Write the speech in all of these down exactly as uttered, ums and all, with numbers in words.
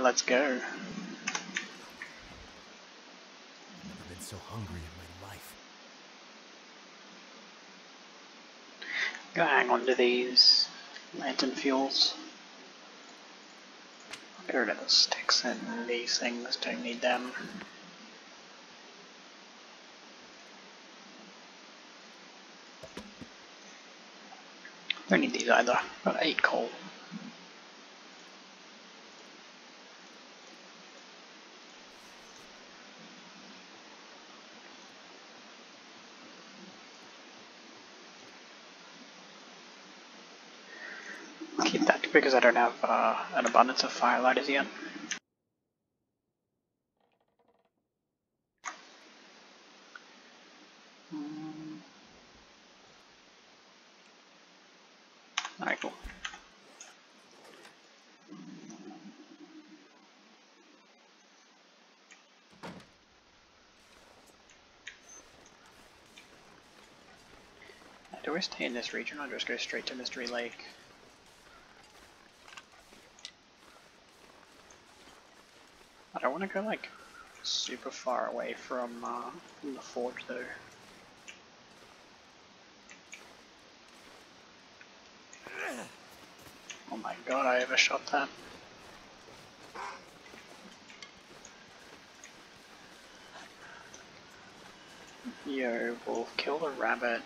let's go. I've been so hungry in my life. Go hang on to these lantern fuels. I'll get rid of the sticks and these things, don't need them. Don't need these either, got eight coal. Keep that because I don't have uh, an abundance of firelighters yet. Mm. Alright, cool. Do I stay in this region or just go straight to Mystery Lake? I don't want to go like super far away from, uh, from the forge though. Oh my god, I overshot that. Yo, wolf, kill the rabbit.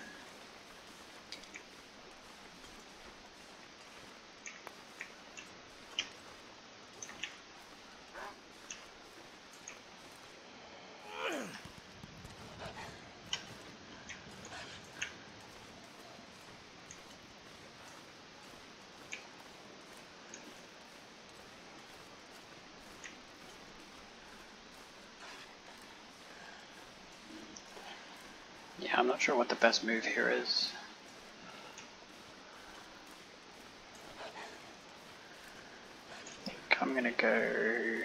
Yeah, I'm not sure what the best move here is. I think I'm gonna go...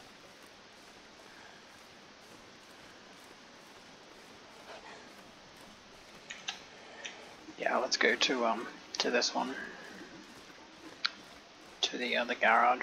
Yeah, let's go to um to this one. To the other garage.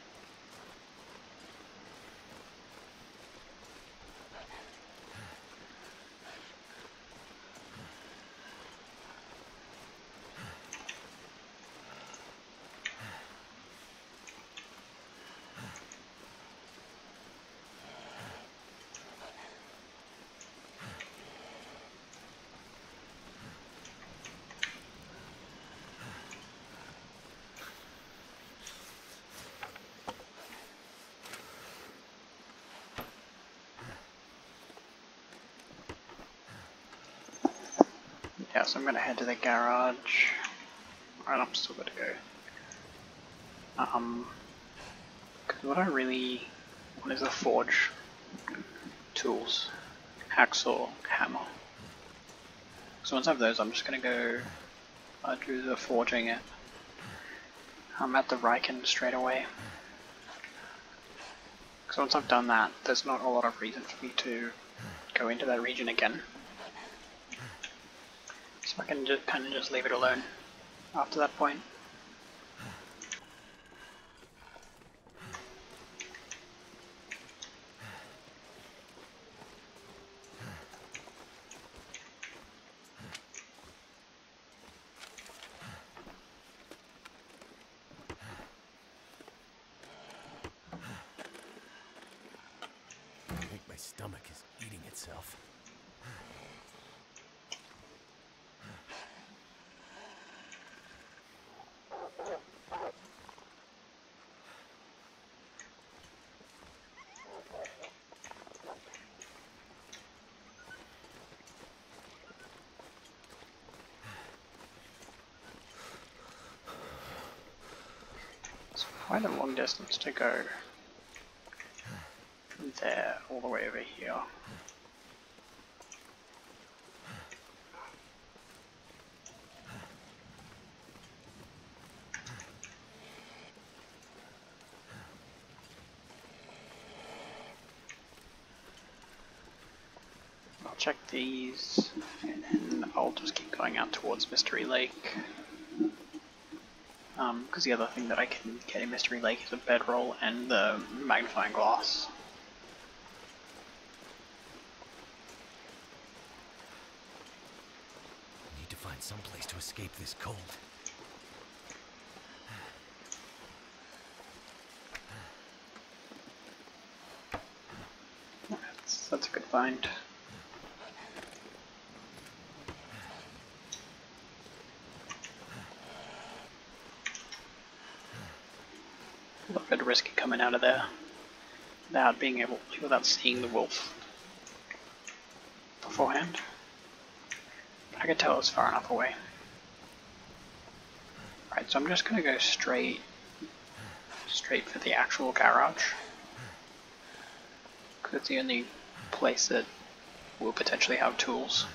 Yeah, so I'm gonna head to the garage. Alright, I'm still gonna go. Um, cause what I really want is a forge. Tools. Hacksaw, hammer. So once I have those, I'm just gonna go uh, do the forging it. I'm at the Riken straight away. Because once I've done that, there's not a lot of reason for me to go into that region again. So I can just kind of just leave it alone after that point. I think my stomach is eating itself. It's quite a long distance to go from there all the way over here. I'll check these, and then I'll just keep going out towards Mystery Lake. Because um, the other thing that I can get in Mystery Lake is a bedroll and the magnifying glass. I need to find some place to escape this cold. That's, that's a good find. A little bit risky coming out of there without being able, without seeing the wolf beforehand. I could tell it was far enough away. Right, so I'm just gonna go straight, straight for the actual garage, because it's the only place that will potentially have tools.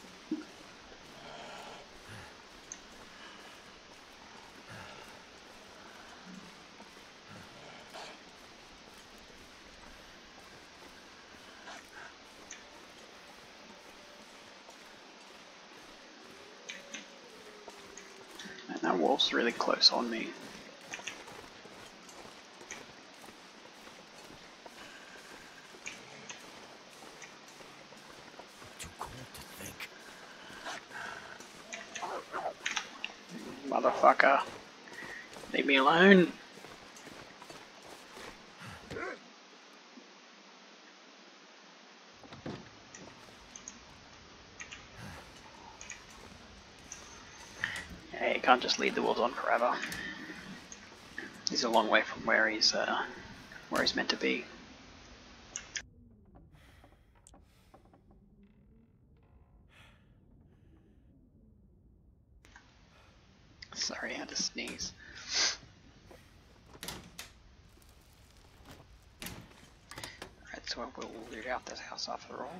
And that wolf's really close on me. Too cold to think. Motherfucker. Leave me alone. Yeah, you can't just lead the wolves on forever. He's a long way from where he's uh, where he's meant to be. Sorry, I had to sneeze. Alright, so we'll loot out this house after all.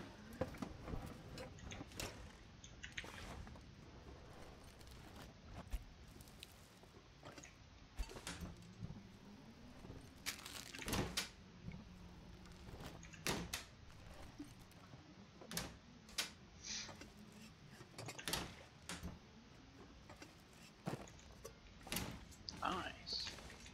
Nice.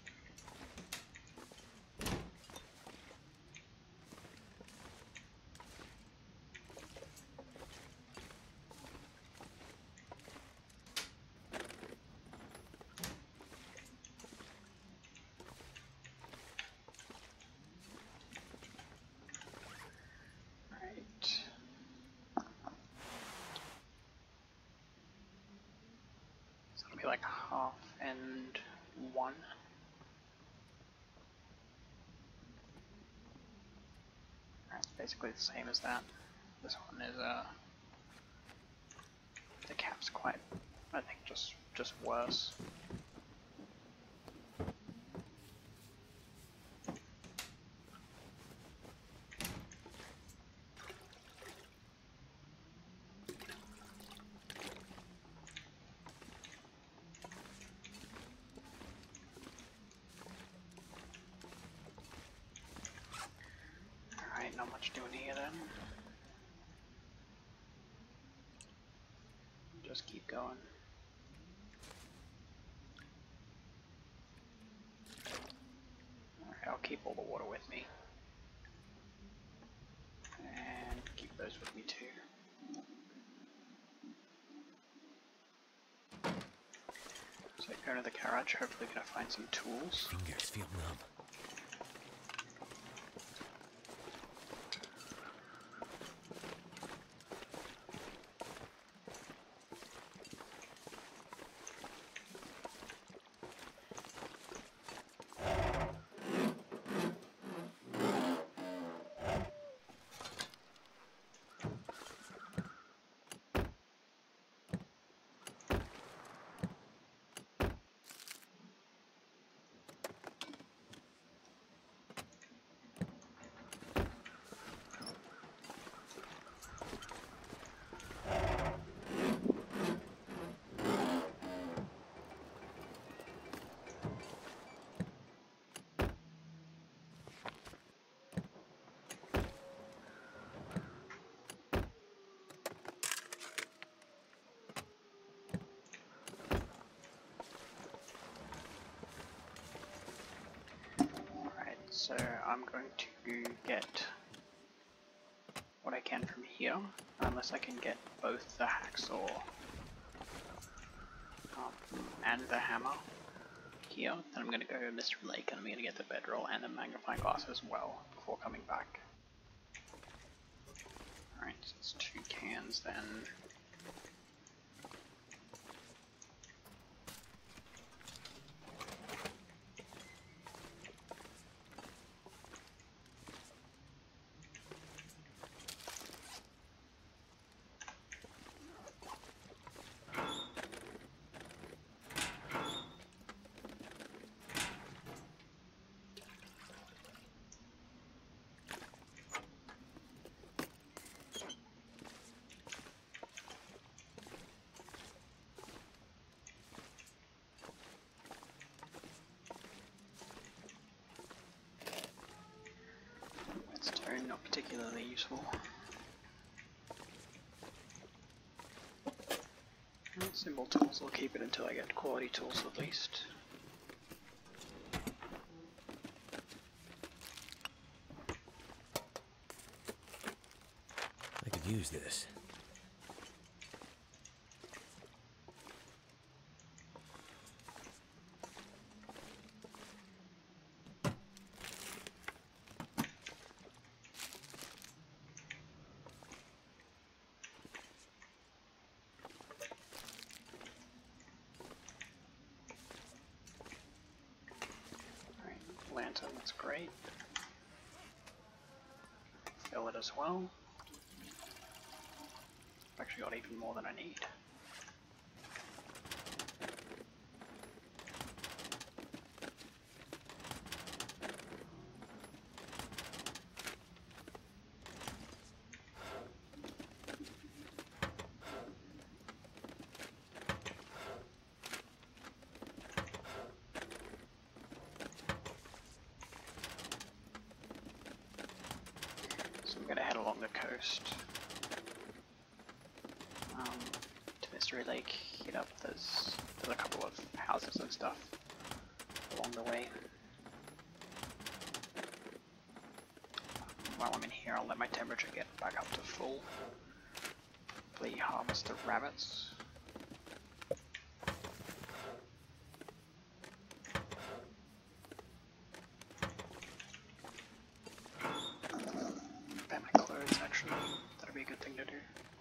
Right. So it'll be like half and one. That's basically the same as that. This one is uh the cap's quite, I think, just just worse. Alright, not much doing here then. Just keep going. Alright, I'll keep all the water with me. And keep those with me too. So go to the garage, hopefully gonna find some tools. Fingers feel numb. So I'm going to get what I can from here, unless I can get both the hacksaw um, and the hammer here. Then I'm going to go to Mystery Lake and I'm going to get the bedroll and the magnifying glass as well before coming back. Alright, so it's two cans then. Stone, not particularly useful. And simple tools, I'll keep it until I get quality tools at least. I could use this. Lantern, that's great. Fill it as well. I've actually got even more than I need. I'm going to head along the coast um, to Mystery Lake, hit up, there's, there's a couple of houses and stuff along the way. While I'm in here, I'll let my temperature get back up to full. Hopefully harvest the rabbits. That'd be a good thing to do.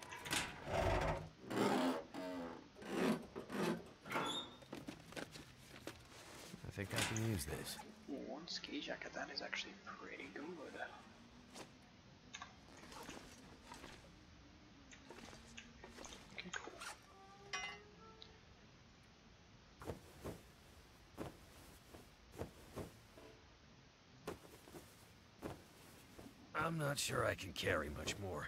I think I can use this. Ooh, one ski jacket, that is actually pretty good. Okay, cool. I'm not sure I can carry much more.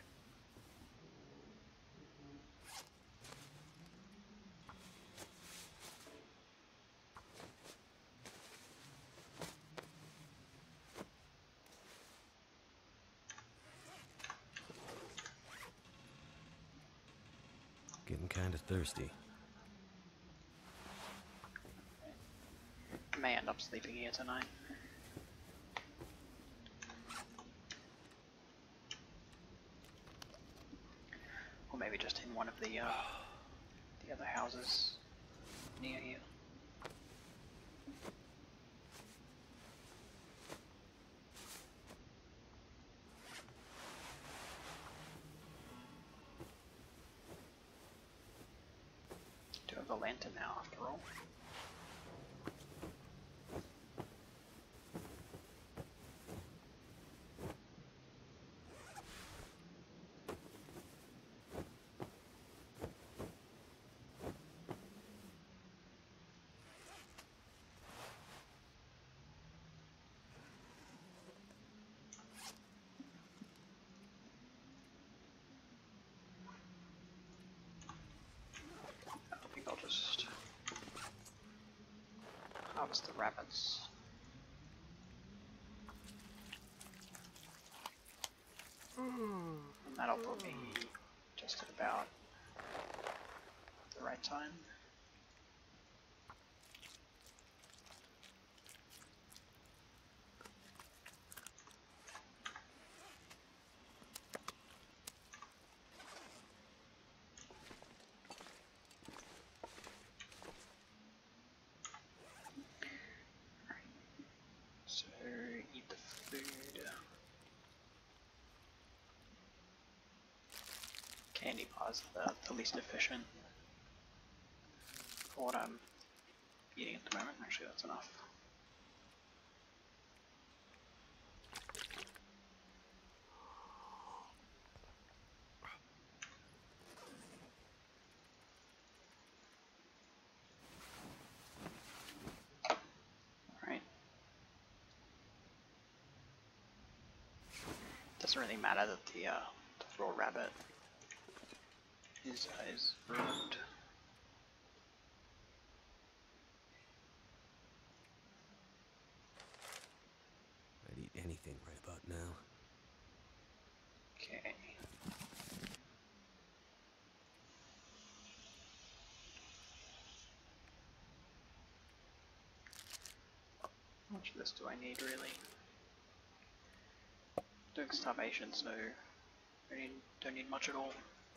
Getting kind of thirsty. I may end up sleeping here tonight. Or maybe just in one of the uh, the other houses near here. Do have a lantern now, after all. I think I'll just harvest the rabbits. And that'll put me just at about the right time. candy bars are the, the least efficient for what I'm eating at the moment. Actually, that's enough. Alright. Doesn't really matter that the, uh, the raw rabbit is, uh, is ruined. I'd eat anything right about now. Okay. How much of this do I need, really? Doing starvation, so don't need, don't need much at all.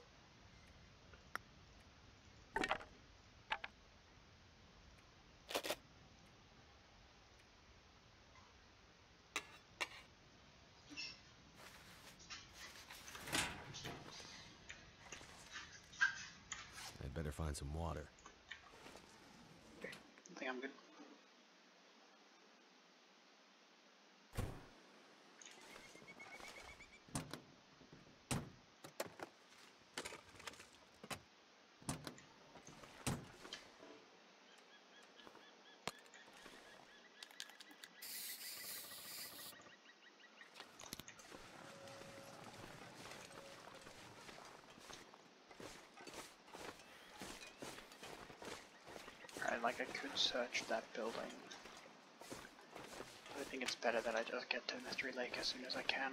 I'd better find some water. I think I'm good. Alright, like I could search that building. But I think it's better that I just get to Mystery Lake as soon as I can.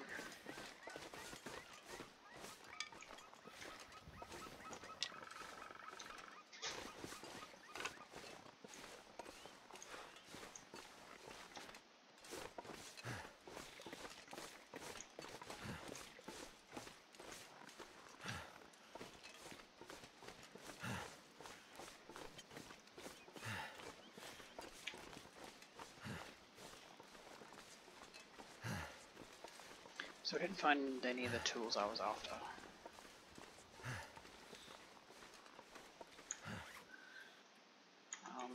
So I didn't find any of the tools I was after. Um,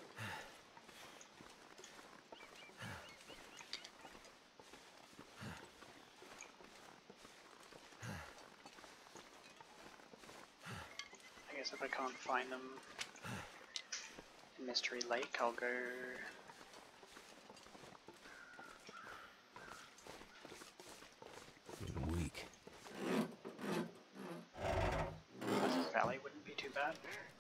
I guess if I can't find them in Mystery Lake, I'll go... I'm weak. Pleasant Valley wouldn't be too bad.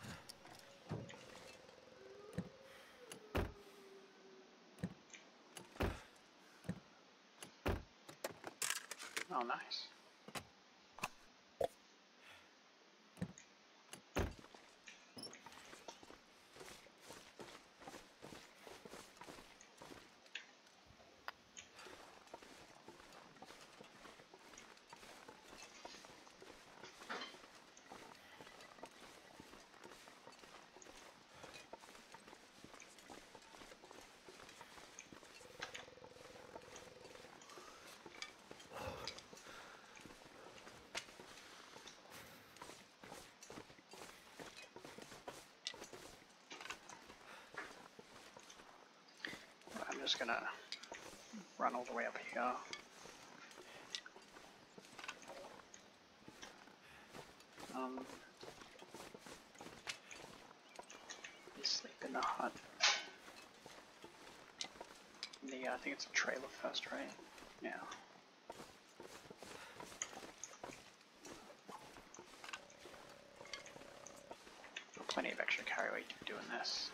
Oh, nice. I'm just gonna run all the way up here. Um, sleep in the hut. The, uh, I think it's a trailer first, right? Yeah. Got plenty of extra carry weight to be doing this.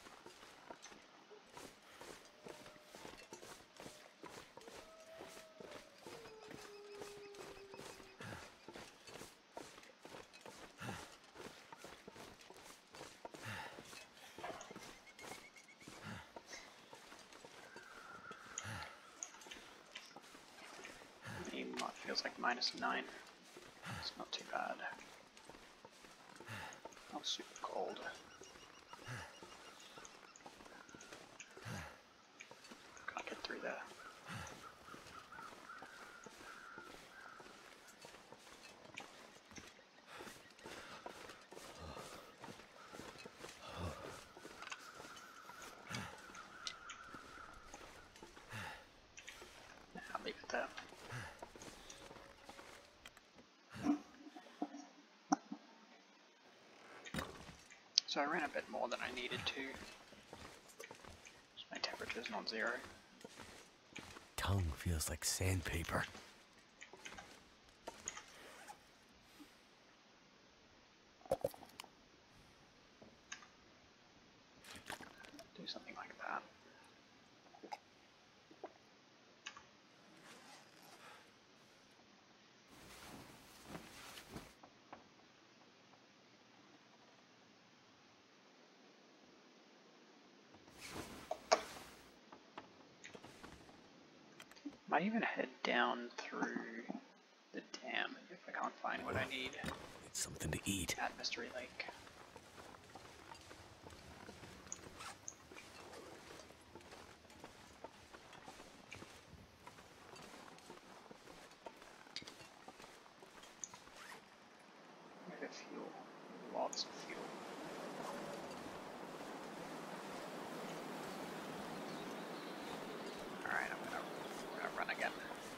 Feels like minus nine. It's not too bad. Not super cold. Can't get through there. So I ran a bit more than I needed to. My temperature's not zero. Tongue feels like sandpaper. Do something like that. Might even head down through the dam if I can't find what I need Need something to eat. at Mystery Lake. We have fuel. Lots of fuel. Alright, I'm gonna, I'm gonna run again.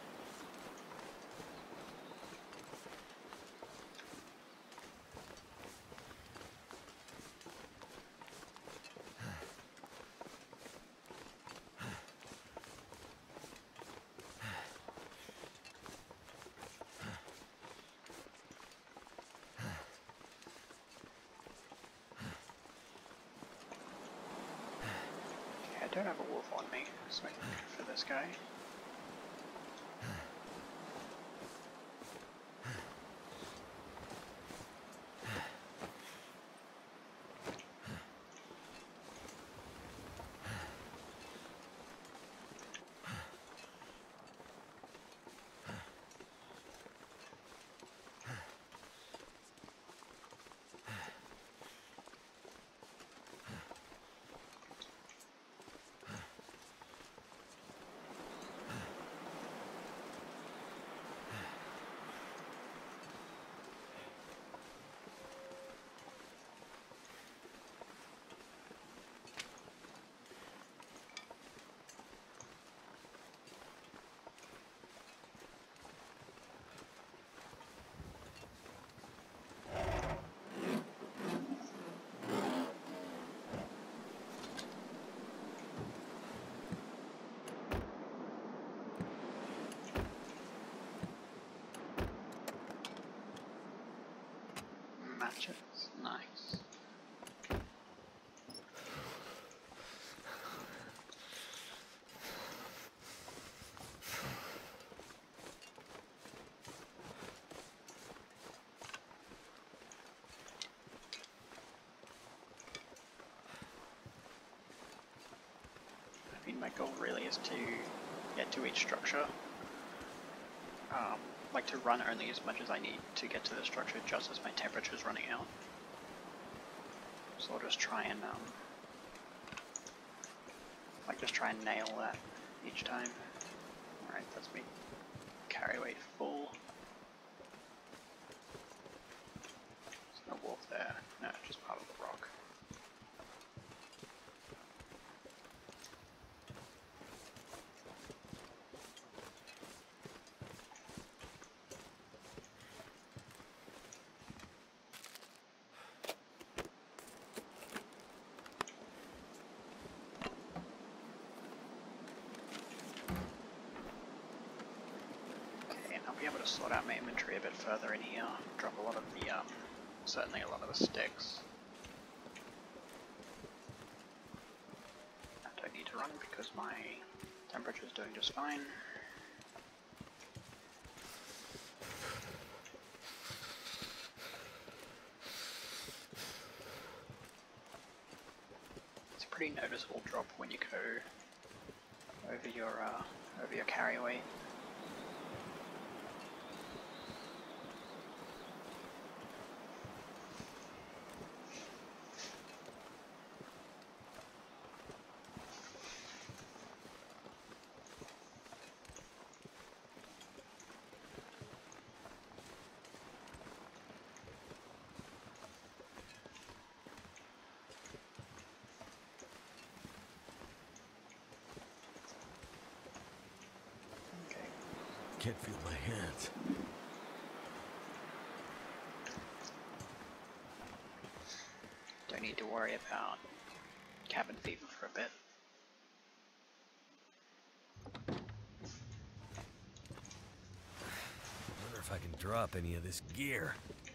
I don't have a wolf on me, so I can go for this guy. Matches, nice. I mean, my goal really is to get to each structure. Um, like to run only as much as I need to get to the structure just as my temperature is running out. So I'll just try and, um, like just try and nail that each time. Alright, that's me. Carry weight full. There's no wolf there. No, just part of the rock. I'll be able to sort out my inventory a bit further in here, drop a lot of the, um, certainly a lot of the sticks. I don't need to run because my temperature is doing just fine. It's a pretty noticeable drop when you go over your, uh, over your carry weight. Can't feel my hands. Don't need need to worry about cabin fever for a bit. I wonder if I can drop any of this gear.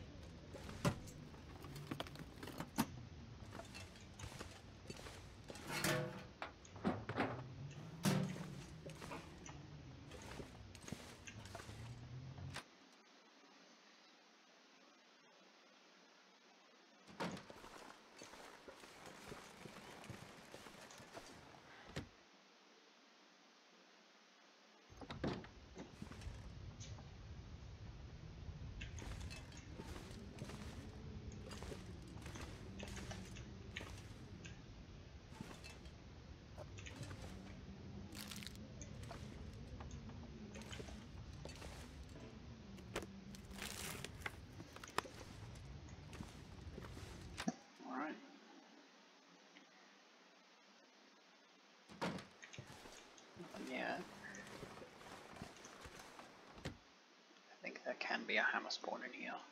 Alright. Nothing yet. I think there can be a hammer spawn in here.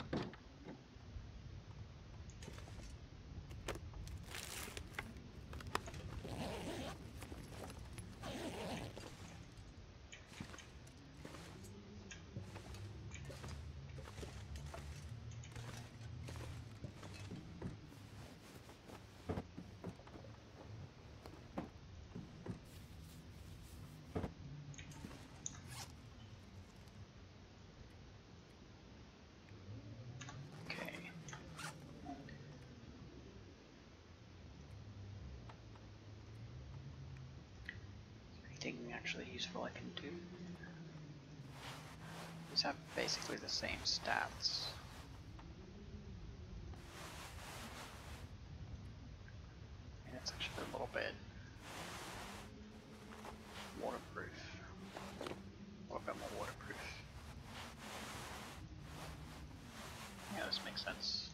Okay. Anything actually useful I can do? These have basically the same stats. And it's actually a little bit waterproof. A little bit more waterproof. Yeah, this makes sense.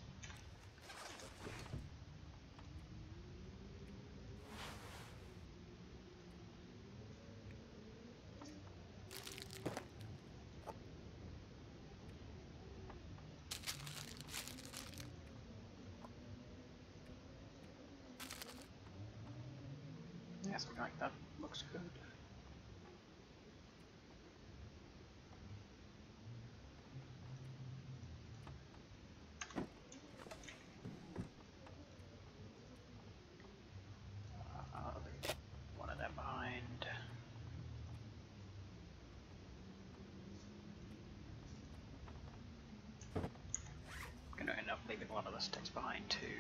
Yeah, something like that looks good. Uh, one of them behind. I'm gonna end up leaving one of the sticks behind too.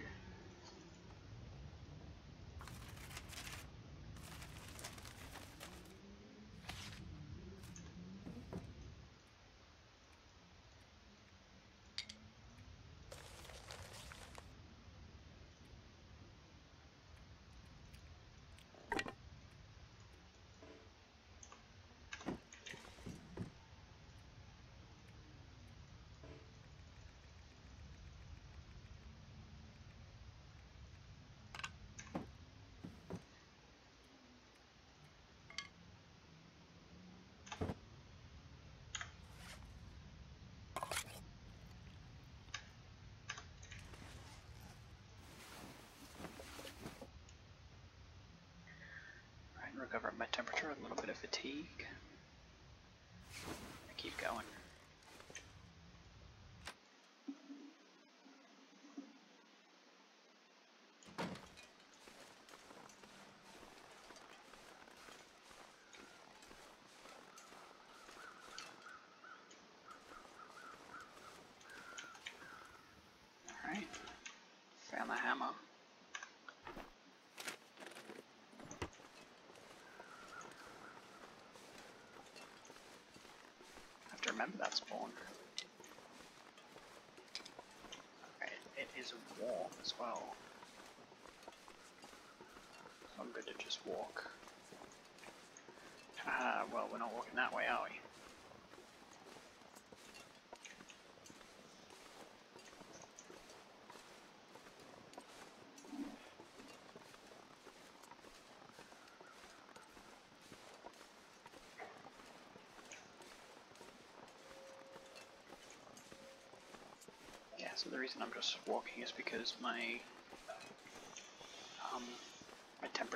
Right, recover my temperature, a little bit of fatigue. I keep going. Alright, found the hammer. I have to remember that spawned. Okay, it is warm as well. So I'm good to just walk. Ah, well, we're not walking that way, are we? Yeah, so the reason I'm just walking is because my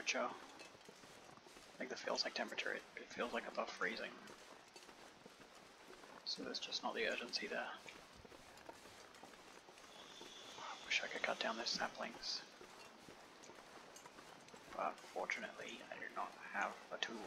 temperature. Like the feels like temperature, it, it feels like above freezing. So there's just not the urgency there. I wish I could cut down those saplings. But fortunately, I do not have a tool.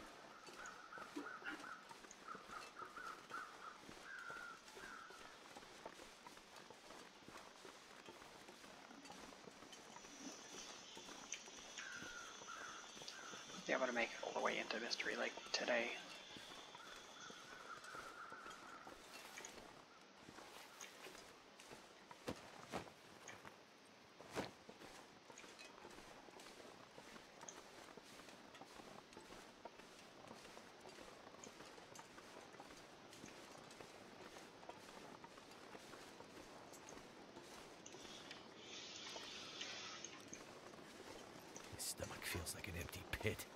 Be able to make it all the way into Mystery Lake today. My stomach feels like an empty pit.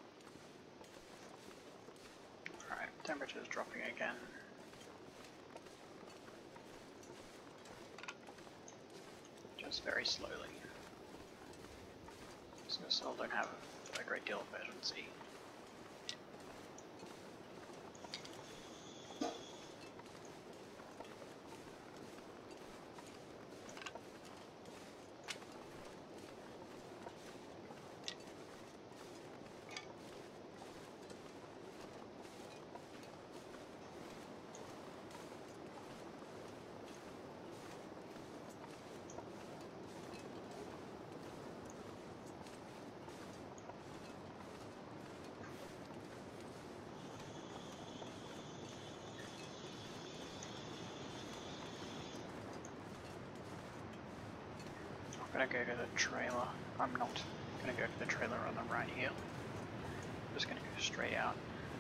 Alright, temperature's dropping again. Just very slowly. So I still don't have a great deal of urgency. I'm gonna go to the trailer. I'm not gonna go to the trailer on the right here. I'm just gonna go straight out.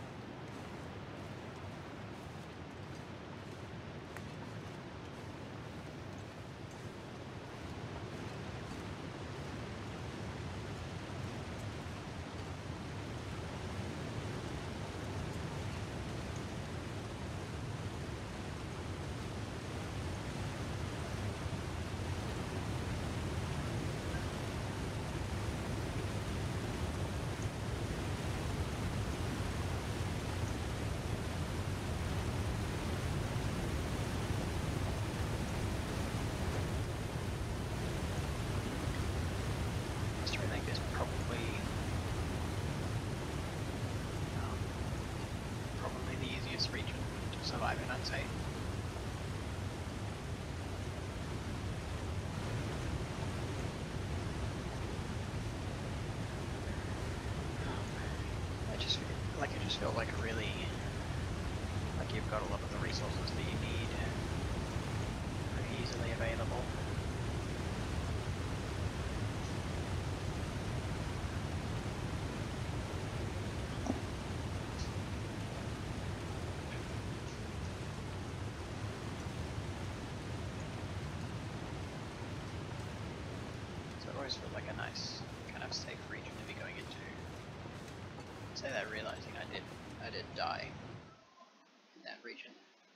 Survive in, I'd say. I just feel like it just feels like a really like you've got a lot of the resources that you need pretty easily available. Feels like a nice kind of safe region to be going into. I say that realizing I did I did die in that region.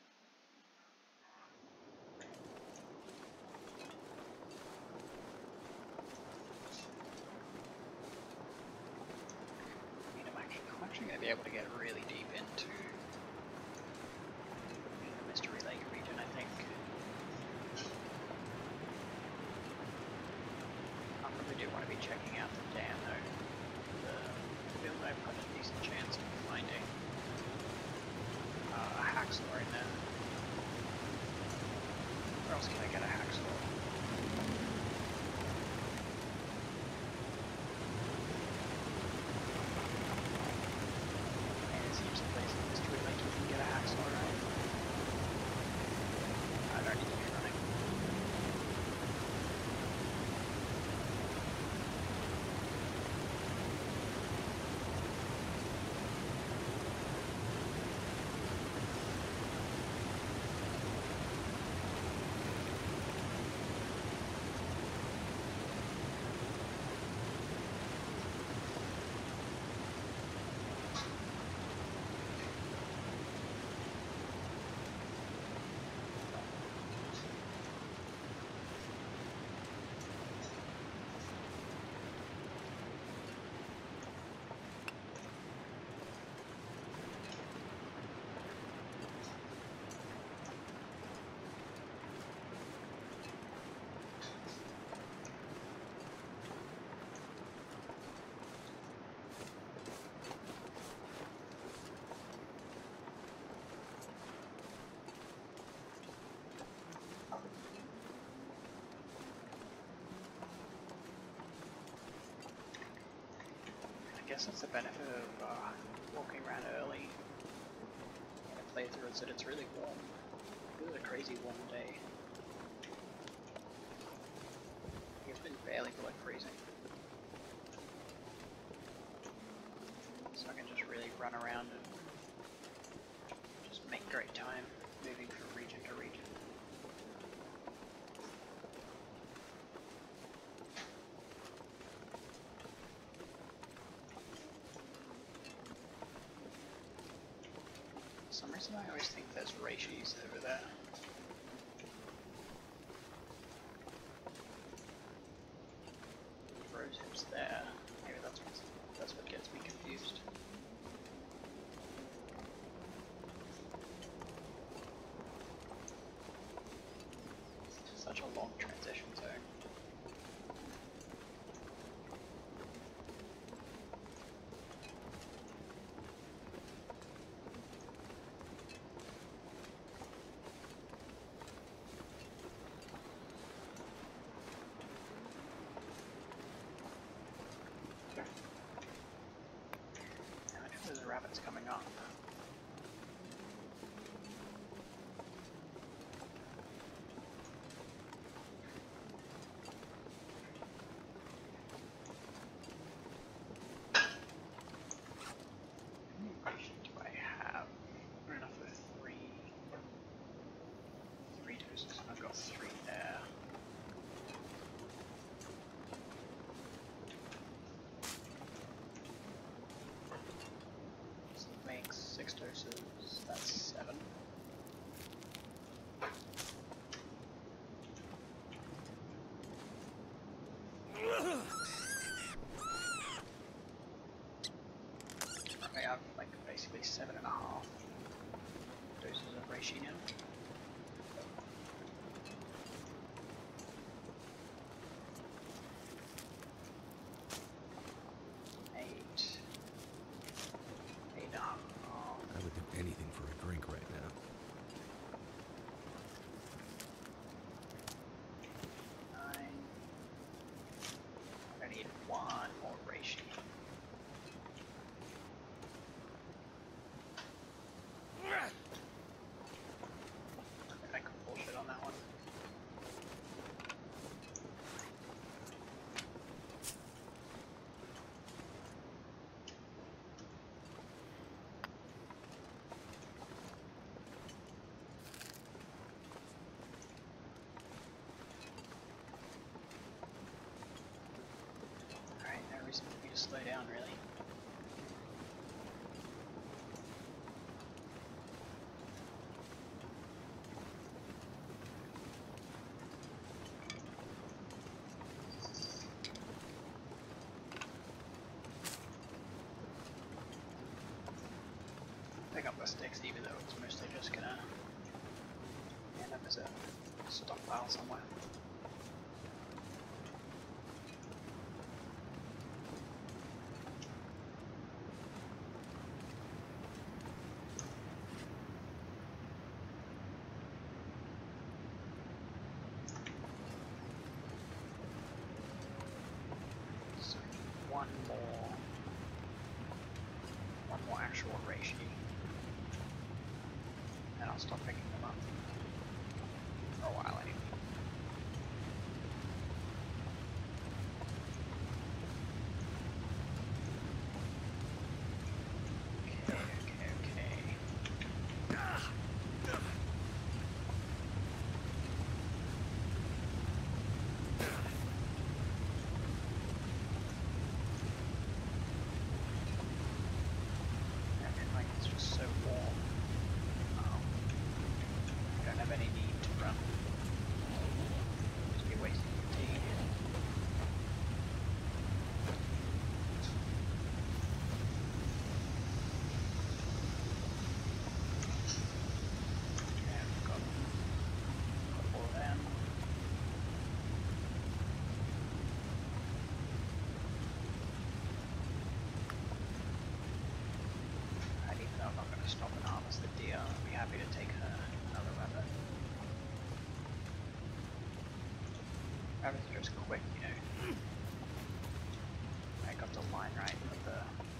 I mean, I'm actually, I'm actually going to be able to get really deep into the Mystery Lake region, I think. I really do want to be checking out the dam though. The field I've got a decent chance of finding uh, a hacksaw in there. Where else can I get a hacksaw? And it seems the place in Mystery Lake you can get a hacksaw, right? I don't need to be running. guess that's the benefit of uh, walking around early in a playthrough, is that it's really warm. It was a crazy warm day. It's been barely below freezing. So I can just really run around and just make great time moving from region to region. For some reason I always think there's Reishis over there. Rose hips there. Maybe that's what, that's what gets me confused. Such a long transition zone. Now I know there's rabbits coming up. Do I have enough for three? Three doses. I've got three there. So that makes six doses. That's seven. I have like basically seven and a half doses of reishi now. Eight. Eight and a half. I would do anything for a drink right now. Nine. I need one more reishi. I could bullshit on that one. Alright, no reason for me to slow down, really. Pick up the sticks, even though it's mostly just gonna end up as a stockpile somewhere. So one more, one more actual reishi. And I'll stop picking them up for a while anyway. Okay, okay, okay. And like it's just so warm. I don't have any need to run. Just be wasting fatigue. Okay, I've got a couple of them. And even though I'm not going to stop and harvest the deer, I'll be happy to take her another rabbit. Rabbits are just quick, you know. I got the line right with the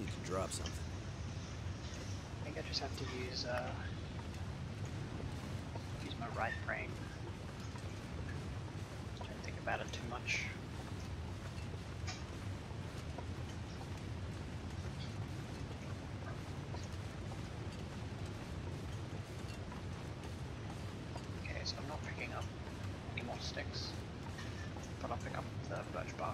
need to drop something. I think I just have to use uh, use my right brain. Just don't think about it too much. Okay, so I'm not picking up any more sticks, but I'll pick up the birch bark.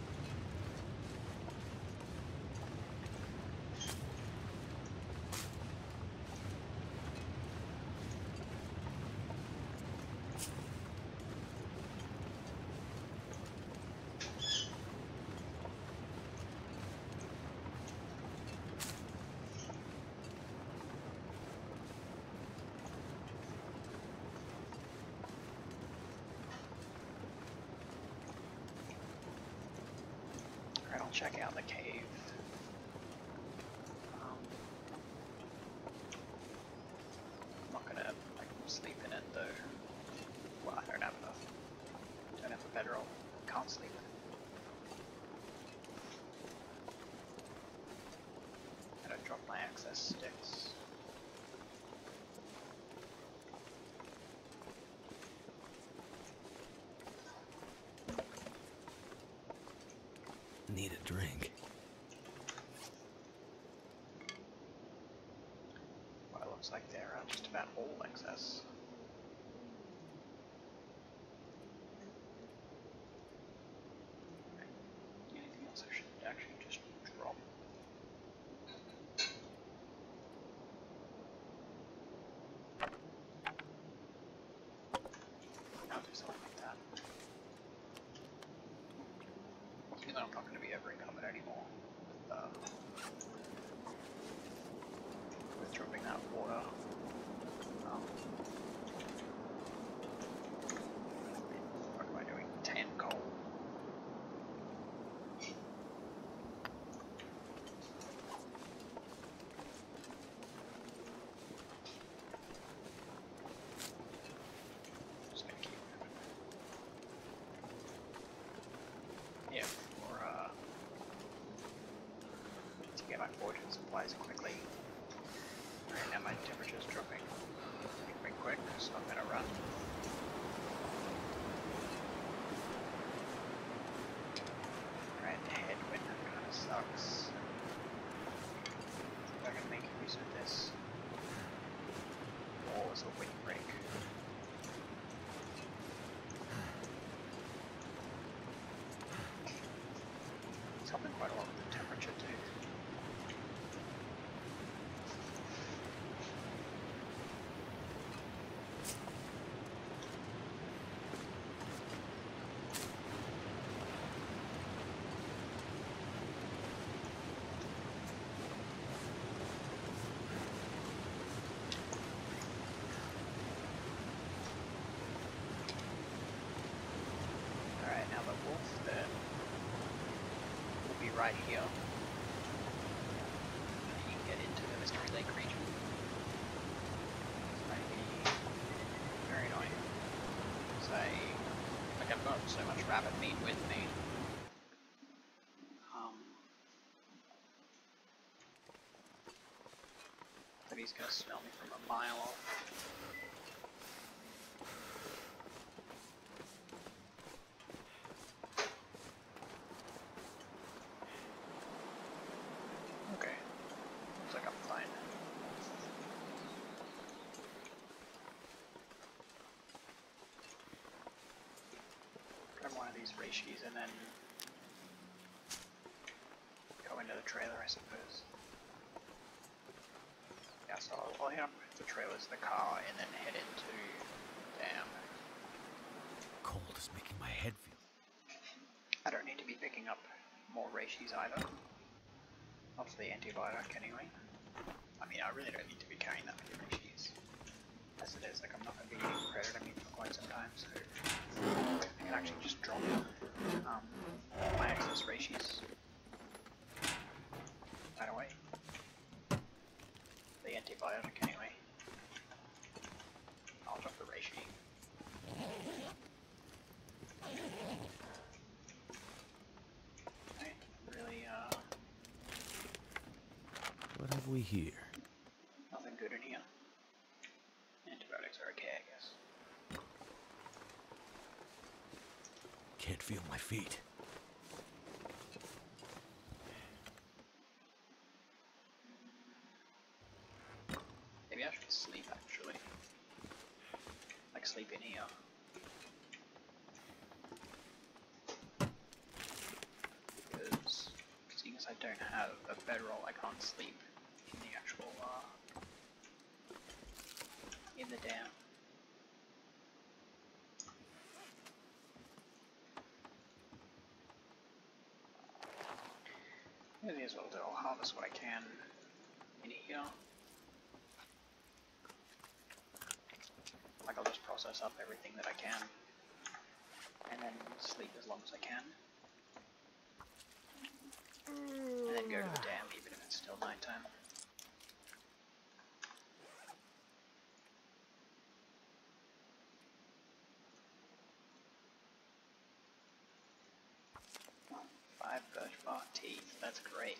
I'll check out the cave. Um, I'm not gonna like sleep in it though. Well, I don't have enough. Don't have a bedroll. Can't sleep. I don't drop my access sticks. Need a drink. Well, it looks like they're uh, just about all excess. Anything else I should actually just drop? I'll do something like that. Even though I'm not going to be ever encumbered anymore with, uh, with dropping that water. Um, what am I doing? ten coal. Just gonna keep moving. Yeah, for uh, to get my fortune supplies quickly. Right now my temperature's dropping quite quick, so I'm gonna run. Right, headwind kind of sucks. If I can make use of this. Or as a windbreak. It's helping quite a lot with the temperature too. Alright, now the wolf then will be right here. And you can get into the Mystery Lake region. This might be very annoying. Say, like I've got so much rabbit meat with me. Um, that he's gonna smell me from a mile off. Okay, looks like I'm fine. Grab one of these reishis and then go into the trailer, I suppose. Yeah, so I'll, I'll head up with the trailers, the car, and then head into Dam. Cold is making my head feel. I don't need to be picking up more reishis either. Not for the antibiotic anyway. I mean, I really don't need to be carrying that many reishis. As it is, like I'm not going to be eating predator meat for quite some time, so I can actually just drop um, my excess reishis right away. The antibiotic anyway. I'll drop the reishi. Right, really, uh, have we here? Nothing good in here. Antibiotics are okay, I guess. Can't feel my feet. Maybe I should sleep, actually. Like, sleep in here. Because, seeing as I don't have a bedroll, I can't sleep in the actual, uh, in the dam. May as well do. I'll harvest what I can in here. Like, I'll just process up everything that I can, and then sleep as long as I can. And then go to the dam, even if it's still nighttime. Five birch bark teeth, that's great.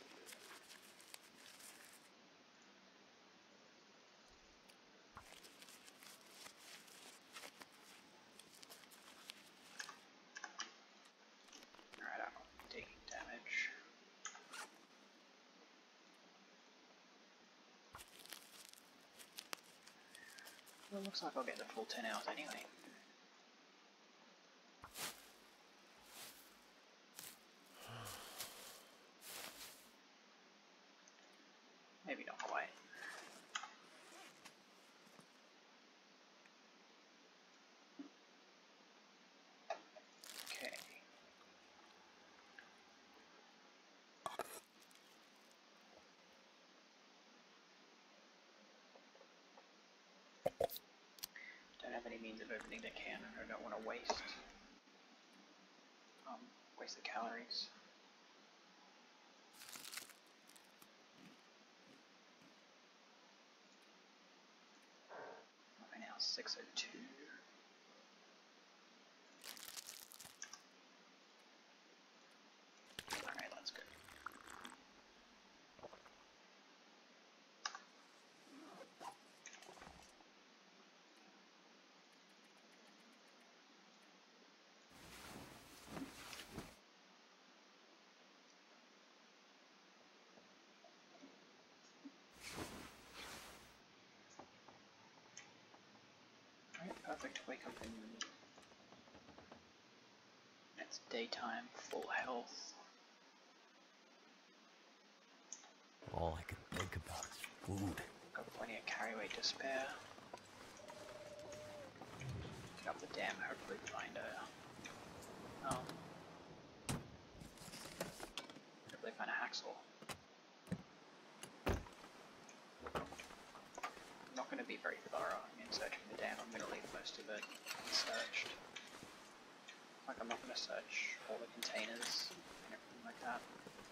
Alright, I'm taking damage. Well, it looks like I'll get the full ten hours anyway. Maybe not quite. Okay. Don't have any means of opening the can, and I don't want to waste um waste the calories. Right now, six oh two. Alright, that's good. Alright, perfect. Wake up in... It's daytime, full health. All I can think about is food. Got plenty of carry weight to spare. Get up the dam, hopefully find a... Um... Hopefully find a hacksaw. I'm not going to be very thorough in searching the dam. I'm going to leave most of it unsearched. Like, I'm not going to search all the containers and everything like that.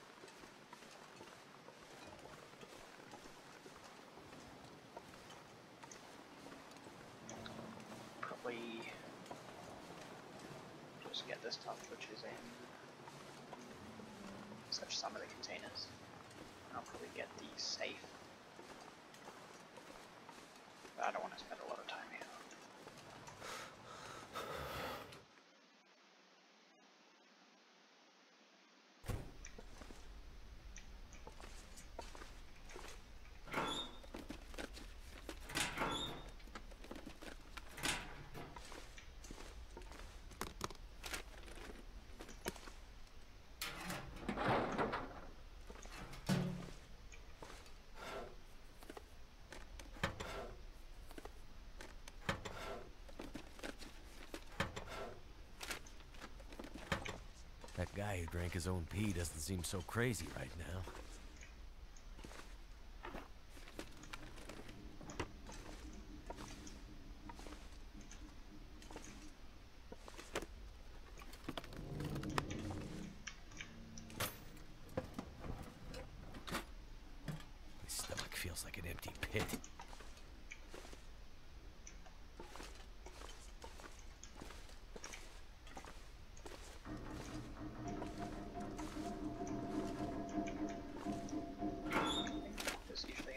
Probably just get the stuff which is in search some of the containers. And I'll probably get the safe. But I don't want to spend a lot of time here. That guy who drank his own pee doesn't seem so crazy right now. My stomach feels like an empty pit. This usually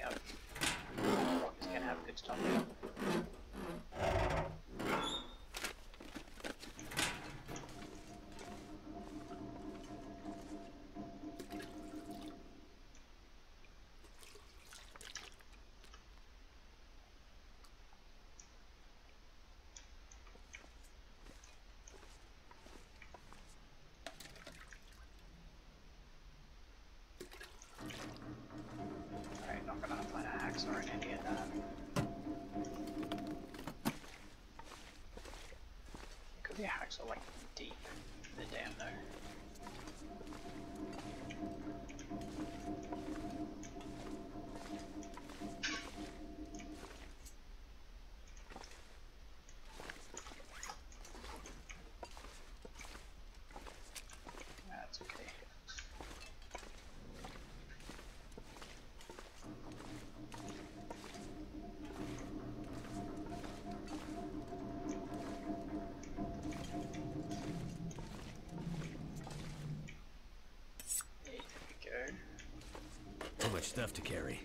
much stuff to carry.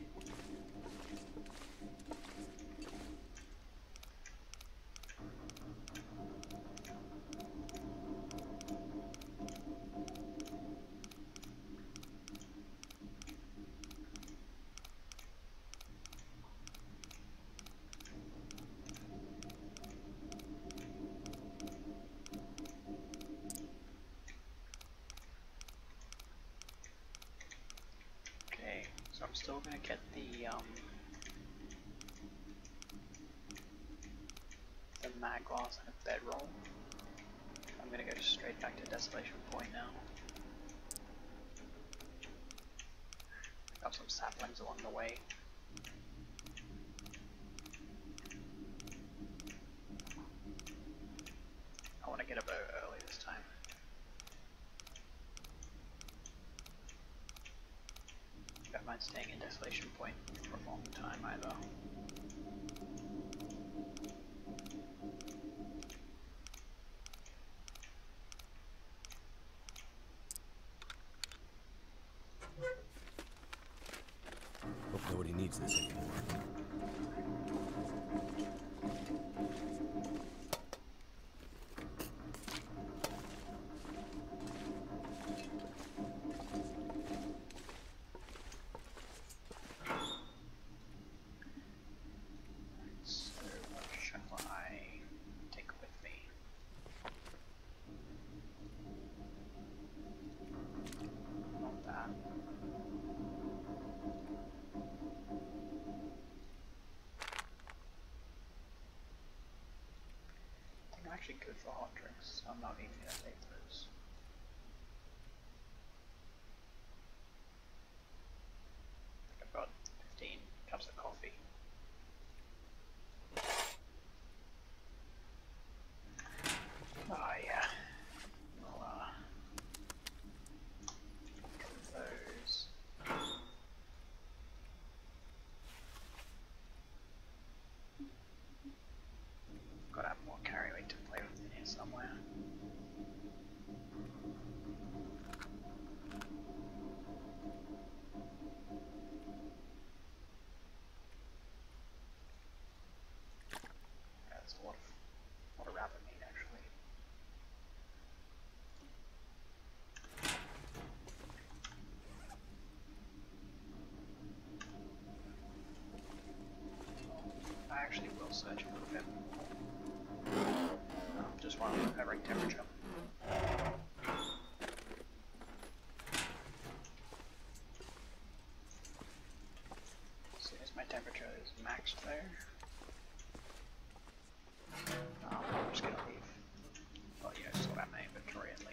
So I'm still gonna get the um the mag glass and a bedroll. I'm gonna go straight back to Desolation Point now. Got some saplings along the way. I want to get a boat early this time. Don't mind staying in Desolation Point for a long time either. Hope nobody needs this anymore. Actually good for hot drinks, so I'm not even gonna take those. I think I've got fifteen cups of coffee. Oh yeah. We'll uh get those. Gotta have more carry weight to play with in here somewhere. Yeah, there's a lot of, a lot of rabbit meat actually. I actually will search for a bit. Just want to right temperature. As soon as my temperature is maxed there, um, I'm just gonna leave. Well, you know, sort out my inventory and leave.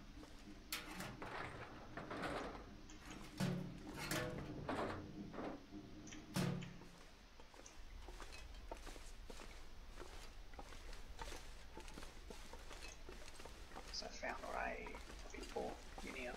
I found what I before Unia.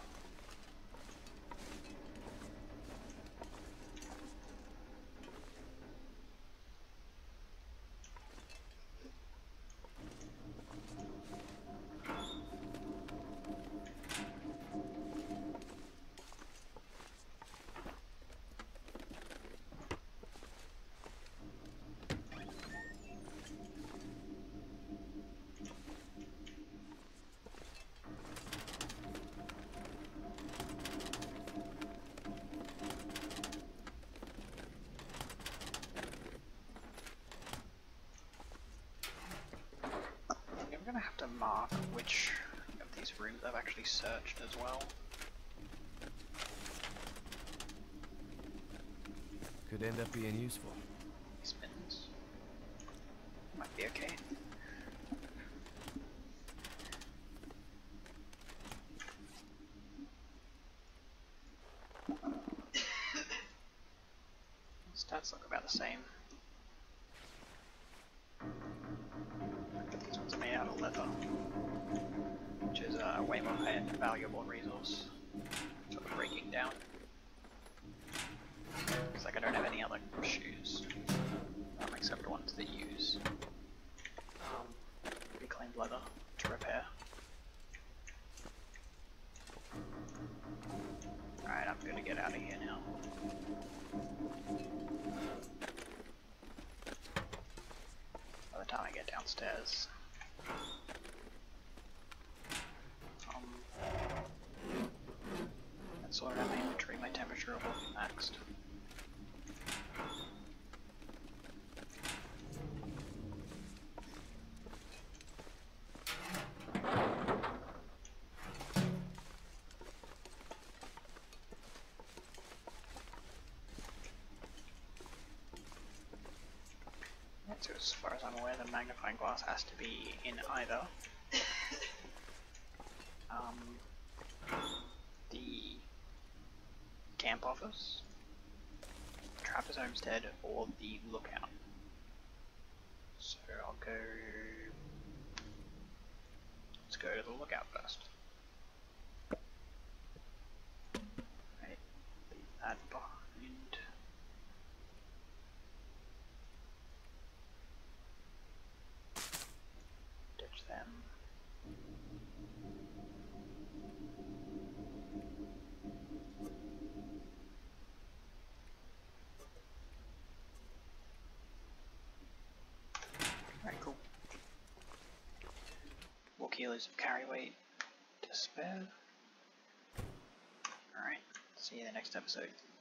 I'm gonna have to mark which of these rooms I've actually searched as well. Could end up being useful. These bins might be okay. Stats look about the same. These ones are made out of leather, which is a way more valuable resource. Sort of breaking down. Because like I don't have any other shoes, um, except ones that use um, reclaimed leather to repair. Alright, I'm gonna get out of here now. downstairs. Um, let's sort out my inventory. My temperature will be maxed. So as far as I'm aware, the magnifying glass has to be in either um, the camp office, Trapper's Homestead, or the lookout. So I'll go... let's go to the lookout first. Right, leave that behind. Ditch them. Alright, cool. Four kilos of carry weight to spare. Alright, see you in the next episode.